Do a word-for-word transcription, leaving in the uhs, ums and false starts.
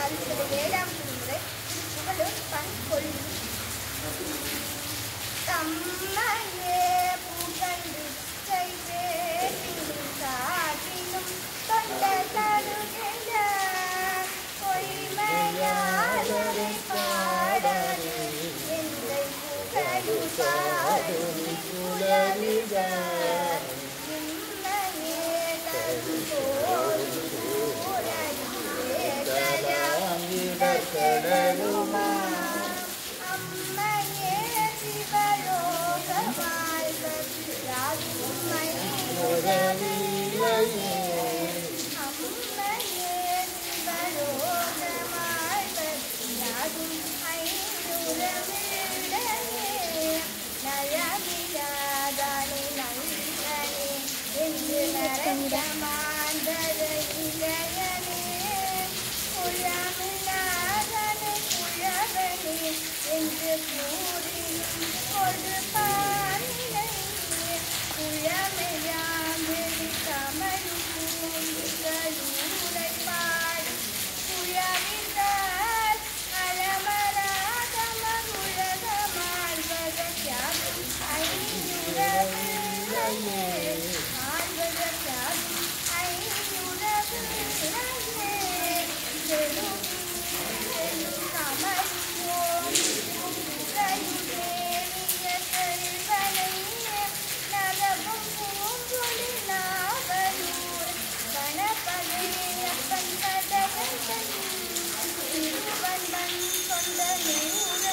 அறுபத்தி ஏழாம் திருமுறை புகழூர் பண் கொள்ளி. தம்மையே புகழ்ந்து செய்வேனும் காட்டினும் தொண்ட தருகின்ற பொய்மையாளரை பாடலே எந்தை புகழு பாடும் புலவித இம்மையே தருகோள் கடலுமா அம்மையே சிவலோக வாழ்வதில்லை அம்மையே சிவலோக வாழ்வதில்லை ஐநூறமில்லையே நயமியாதானே நல்கனே என்று நரந்த மாந்தரை இளையனே குழமினாதனை குழவனே என்று கூறினும் கொடுப்பானிலை குழமையாமிழி கமலும் பூங்குழலூரை பாடும் குழவிதால் அலமராதமர் உலகமாழ்வதற்காகும் ஐயுறவில்லையே ஆழ்வதற்காகும் ஐயுறவில்லையே கொண்ட